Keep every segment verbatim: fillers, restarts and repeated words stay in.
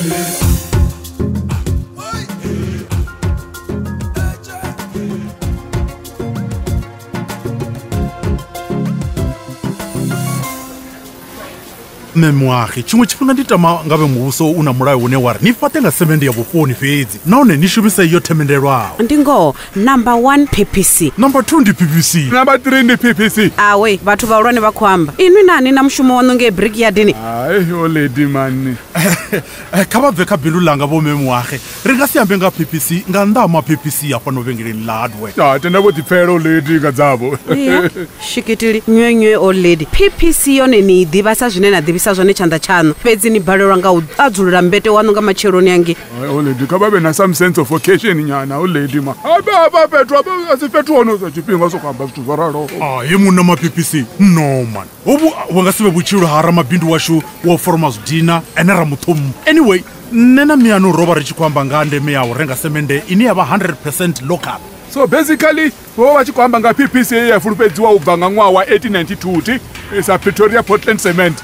Memoahi, chimwe chifhinga ndi tama ngabe muvhuso una mulayo une wari ni fate nga semendi ya vhuponi fhedzi nahone ni shumise iyo themendelwaho. Ndi ngoho number one P P C, number two ndi P P C, number three ndi P P C. Awe vhathu vhahulwane vha khou amba inwi nani na mushumo wanu ngei brickyardini? Hayi yo lady man. Kha vha bve kha bindu langa vho Memoahi, ri nga si ambe nga P P C nga nnḓa ha ma P P C afha no vhengeleni ḽa hardware. Ah, tenda vho ḓipfela lady nga dzavho. Yeah, shikitili nywenywe old lady. P P C yone ni i ḓivha sa zwine na ḓivhisa zwone tshanḓa tshaṋu fhedzi ni balelwa nga u adzulula mbete wanu nga matsheloni yange. Old lady kha vha vhe na some sense of occasion nyana old lady ma. Abe aba fhethu abe asi fhethu hono zwa tshifhinga so khamba zwithu zwa ralo. Ah, ye munna ma P P C no man. Hobu wanga sibe vhutshilo ha ramabindu washu wa forma zwidina ene ra muthum. Anyway, nena miano roba ri tshi khou amba nga ndeme ya u renga semende ine ya vha one hundred percent local. So basically wo wa tshi khou amba nga P P C ya fulufhedziwa u bva nga ṅwaha wa eighteen ninety-two ti isa Pretoria Portland Cement.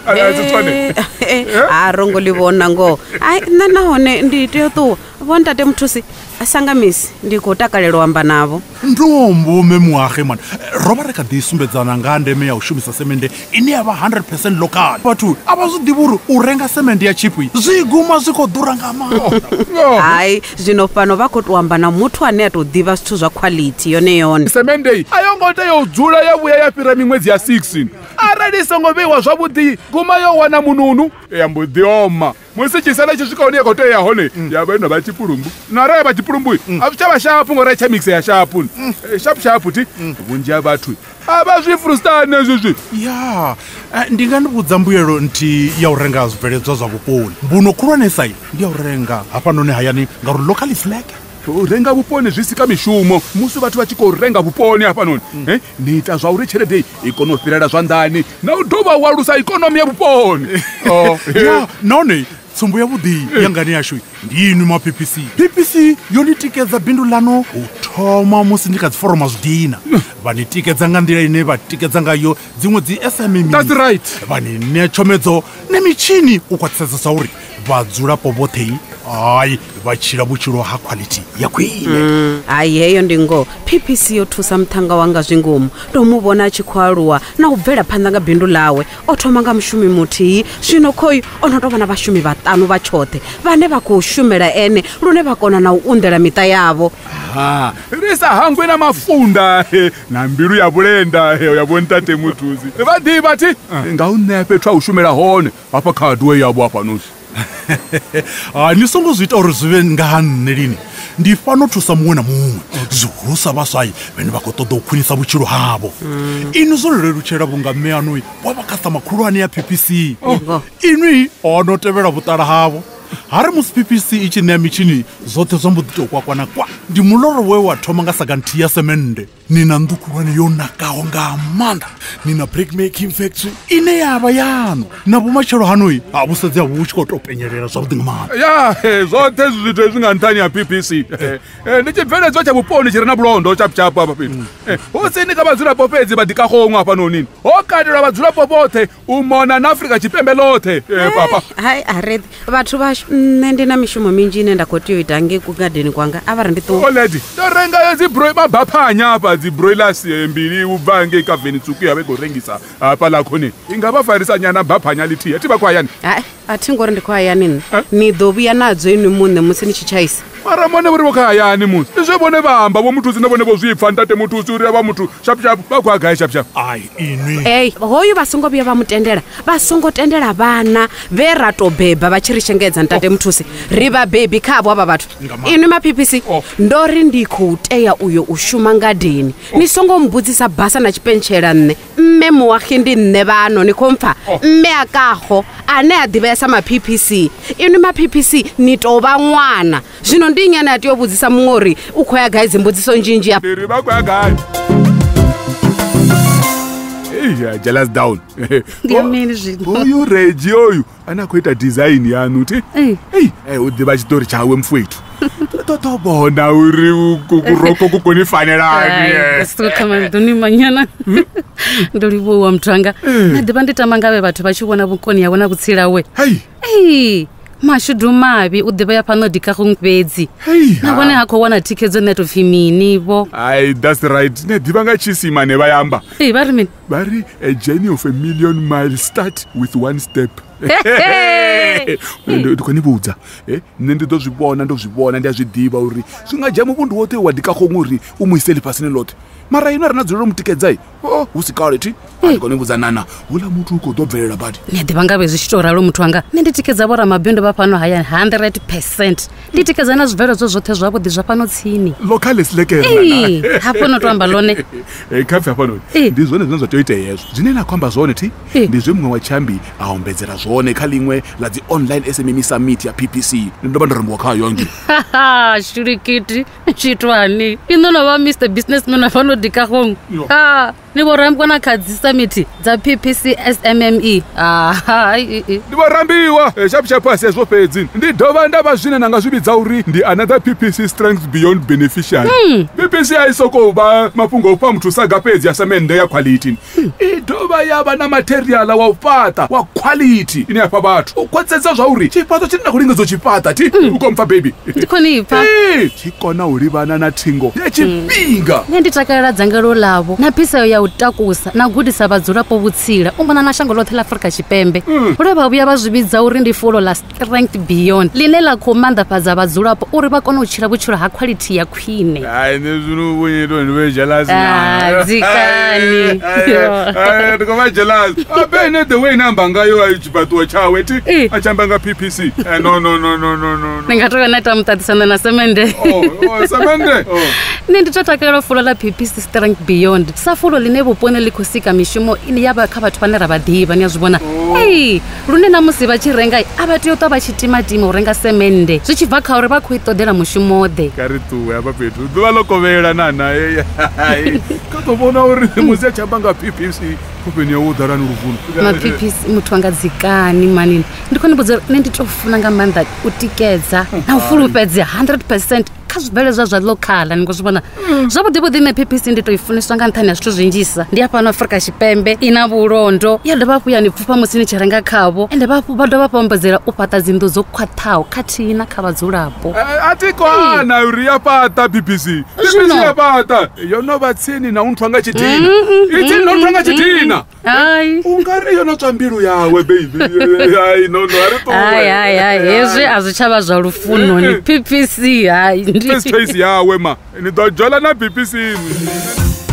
Ah, rongo li vhona ngo. Ai nṋe nahone ndi tea u ṱuwa vho ntate Muthusi asangamisi ndi khou takalela u amba navho. Ndombo Memoahi man, roba ri kha ḓi sumbedzana nga ndeme ya u shumisa semende ine ya vha one hundred percent local. Vhathu a vha zwi ḓivhi uri u renga semende ya cheap zwi guma zwi khou ḓura nga maanḓa. Hai zwino fhano vha khou tou amba na muthu ane a tou ḓivha zwithu zwa quality yone yone. Semende a yo ngo tea u dzula ya vhuya ya fhira miṅwedzi ya sixteen. Arali songo vheiwa zwavhuḓi guma yo wana mununu ya mbo ḓi oma. Musi tshisala tshi swika hone ya khou tea hone ya vha ino vha tshipulumbu na rai vha tshipulumbu a zwi tshavha shapu ngori tsha mixe ya shapu shapu shapu ti vhunzhi ha vhathu a vha zwi frustane ezwi zwi. Ya ndi nga ndi vhudza mbuyelo nthihi ya u renga zwibveledzwa zwa vhuponi. Mbuno khulwanesa ndi ya u renga hafhanoni hayani ngauri local is like u renga vhuponi zwi sika mishumo musi vhathu vha tshi khou renga vhuponi hafhanoni ni ita zwa uri tshelede i kone u fhirela zwanḓani na u dovha u alusa ikonomi ya vhuponi. Nahone tsumbo ya vhuḓi ya ngani yashu ndi inwi ma P P C. P P C yo ni tikedza bindu ḽano u thoma musi ndi kha dzi foroma zwidina vha ni tikedza nga nḓila ine vha tikedza ngayo dziṅwe dzi S M E. That's right. Vha ni ṋea tshomedzo ne mitshini u khwaṱhisedza uri vhadzulapo vhoṱhe ai vha tshila vhutshilo ha quality ya khwine. Ai heyo ndi ngoho P P C yo thusa muthanga wanga zwingomu ndo mu vhona a tshi khou aluwa na u bvela phanḓa nga bindu ḽawe o thoma nga mushumi muthihi zwino khoyu o no tou vha na vhashumi vhaṱanu vha tshoṱhe vhane vha khou shumela ene lune vha kona na u unḓela miṱa yavho. Ha ri sa hangwe na mafunda na mbilu ya vhulenda ya vho ntate Muthusi vha ḓivha thi nga u ṋea fhethu a u shumela hone hafha kha hardware yavho hafhanoni. Ah, ni songo zwi ita uri zwi vhe nga ha nṋe lini ndi fano thusa muṅwe na muṅwe zwihulusa vhaswai vhane vha khou ṱoḓa u khwinisa vhutshilo havho. Ini zwo lelutshela vhunga mme anoi wa vha khasitama khulwane ya P P C inwi o no tevhela vhuṱala havho. Hari musi P P C i tshi ṋea mitshini zwoṱhe zwa mbo ḓi tou kwakwana kwa ndi muloro we wa thoma nga saga nthihi ya semende. Ni na nnḓu khulwane yo nakaho nga maanḓa, ni na brick making factory ine ya vha yanu na vhumatshelo hanoi ha vhu sedzi havho vhu tshi khou tou penyelela zwavhuḓi nga maanḓa. Ya zwoṱhe ezwi zwithu ezwi nga nṱhani ha P P C ndi tshibveledzwa tsha vhuponi tshi re na vhulondo tshaputshapu hafha fhethu husi ni kha vhadzulapo fhedzi vha ḓikahoṅwe hafhanoni ho katelwa vhadzulapo vhoṱhe u mona na Afrika Tshipembe ḽoṱhe papa. Hai aredi vhathu vhashu nṋe ndi na mishumo minzhi ine nda khou tea u ita ngei kugadeni kwanga a vha ri ndi ṱuwa. Oledi ndo rengayo dzi bro mabaphanya hafha dzi broilers mbili u bva ngei kaveni tsuku ya vha khou rengisa hafha ḽa khoni i nga vha farisa nyana baphanya ḽithihi ti vha khou hayani. Hai a thi ngori ndi khou hayani nṋe ni ḓo vhuya nadzo inwi muṋe musi ni tshi tshaisa. Mara mone vho ri vho kha hayani musi ndi zwe vhone vha amba vho Muthusi na vhone vho zwi pfa ntate Muthusi uri vha muthu sharp sharp vha khou gai sharp sharp. Ai inwi ei hoyu vha songo vhuya vha mutendela vha songo tendela vhana vhe ra tou beba vha tshi ri shengedza ntate Muthusi ri vha bebi khavho avha vhathu. Inwi ma P P C ndo ri ndi khou tea uyo u shuma ngadeni ni songo mbudzisa basa na tshipentshela nne mme Memoahi ndi nne vhano ni khou mpfa mme a kaho ane a ḓivhesa ma P P C. Inwi ma P P C ni tou vha ṅwana zwino ndi nyane a tea u vhudzisa muṅwe uri u khou ya gai dzimbudziso nnzhinzhi hafha. Ri vha khou ya gai? Yeah, jealous down. Ngemini zwino. Uyu Reggie oyu ana khou ita design yanu thi. Hey, eh u ḓivha tshitori tshawe mfowethu. Toto bona uri kuroko kukoni fanelani. Sito kama ndoni manyana. Ndolivo wa mthanga. Na ḓivha ndi tama ngabe vhathu vha tshi vhona vhukoni ya vhona vhutsila we. Hey. Hey. mashudu mavhi u ḓivha ya fhano dikagong fhedzi Hey, na vhone ha khou wana thikhedzo ine to pfi mini vho ai that's right ne ḓivha nga tshisima ne vha yamba ei vha ri mini vha ri a journey of a million miles start with one step ndi khou ni vhudza nṋe ndi ḓo zwi vhona ndo zwi vhona ndi a zwi ḓivha uri zwi nga dzhia muvhundu woṱhe wa dikagong uri u mu ise ḽifhasini ḽoṱhe mara ino a re na dzulela u mutikedza o hu si kale thi a ndi khou ni vhudza nana hula muthu u khou ḓo bvelela badi ni a ḓivha nga vhe zwi tshi tou ralo muthu wanga nṋe ndi tikedza vhoramabindu vha fhano hayani hundred percent ndi tikedza na zwibveledzwa zwoṱhe zwavhuḓi zwa fhano tsini local silekere ei hafho no to amba ḽone kha pfi hafhanoni ndi zwone zwine zwa tea u itea hezwo zwine na khou amba zwone thi ndi zwe muṅwe wa chambi a ombedzera zwone kha liṅwe ḽa dzi online S M M E summit ya P P C ndi ndo vha ndo rambiwa khayo ngi shurikiti tshitwani ino na vha Mister Businessman fhano dikagong ha ni vho rambwa na kha dzi summit dza P P C S M M E ah ndi vho rambiwa sharp sharp a sezwo fhedzi ndi dovha nda vha zwine na nga zwi vhidza uri ndi another P P C strength beyond beneficial P P C a i sokou vha mafhungo o fha muthu saga fhedzi ya semende ya quality i dovha ya vha na material wa u fhaṱa wa quality ine ya fha vhathu u khwaṱhisedza zwa uri tshifhaṱo tshine na khou lingedza u tshi fhaṱa thi u khou mpfa baby ndi khoni ipfa tshi kona u livhana na thingo ya tshifhinga nṋe ndi takalela dzangelo ḽavho na phisayo ya u takusa na gudisa vhadzulapo vhutsila u mona na shango ḽoṱhe ḽa Afrika Tshipembe lwe vha vhuya vha zwi vhidza uri ndi fulo ḽa strength beyond ḽine ḽa khou maanḓafhadza vhadzulapo uri vha kone u tshila vhutshilo ha quality ya khwine ai nṋe zwino vhonyeto ndi vhe jealous Ah, dzikani ndi khou vha jealous abene the way namba ngayo a tshifhaṱuwo tshawe thi a tshi amba nga P P C no no no no no no ndi nga tou na ita muṱaṱisano na semende oh semende nṋe ndi tou takalela fulo ḽa P P C strength beyond sa fulo ḽine vhuponi ḽi khou sika mishumo ine ya vha kha vhathu vhane ra vha ḓivha ni a zwi vhona ei lune na musi vha tshi renga a vha tea u ṱwa vha tshi timatima u renga semende zwi tshi bva kha uri vha khou i ṱoḓela mushumo ḓe ka ri ṱuwe hafha fhethu ḓuvha ḽo kovhela nana ka ḓo vhona uri musi a tshi amba nga P P C khofheni yawo u ḓalani lufuno mapipisi muthu wanga dzikani manini ndi khou ni vhudza uri nṋe ndi tou funa nga maanḓa u tikedza na u fulufhedzea hundred percent kha zwibveledzwa zwa lokhala ni khou zwi vhona zwavhuḓi vhuḓi nṋe P P C ndi tou i funiswa nga nṱhani ha zwithu zwinzhisa ndi hafhano Afrika Tshipembe i na vhulondo ya dovha hafhu ya ni pfufha musi ni tshi renga khavho ende vha dovha vha ombedzela u fhaṱa dzinnḓu dzo khwaṱhaho khathihi na kha vhadzulapo a ti kwana uri ya fhaṱa P P C P P C ya fhaṱa yo no vha tsini na u nthwa nga tshidina i tsini na u nthwa nga tshidina ai u nga ri yo no tswa mbilu yawe baby ai no no a ri ṱuwe ai ai ai hezwi a zwi tsha vha zwa lufuno ni P P C hai first choice yawe ma ni ḓo dzhola na P P C